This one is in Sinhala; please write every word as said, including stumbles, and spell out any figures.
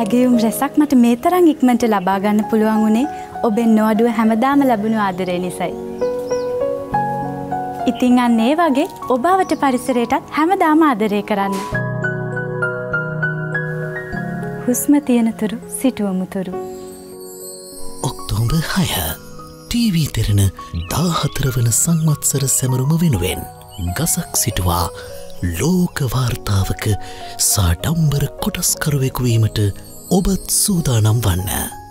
ඇගයුම් රැසක් මට මේ තරම් ඉක්මනට ලබා ගන්න පුළුවන් උනේ ඔබෙන් නොඅඩුව හැමදාම ලැබුණු ආදරය නිසායි. ඉතින් අන්න ඒ වගේ ඔබවට පරිසරයටත් හැමදාම ආදරය කරන්න. හුස්ම තියනතුරු සිටුවමුතුරු. ඔක්තෝබර් හය ටීවී දෙරණ දාහතර වන සංවත්සර සැමරුම වෙනුවෙන් ගසක් සිටුවා ලෝක වාර්තාවක සාඩම්බර කොටස්කරුවෙකු වීමට ඔබත් සූදානම් වන්න.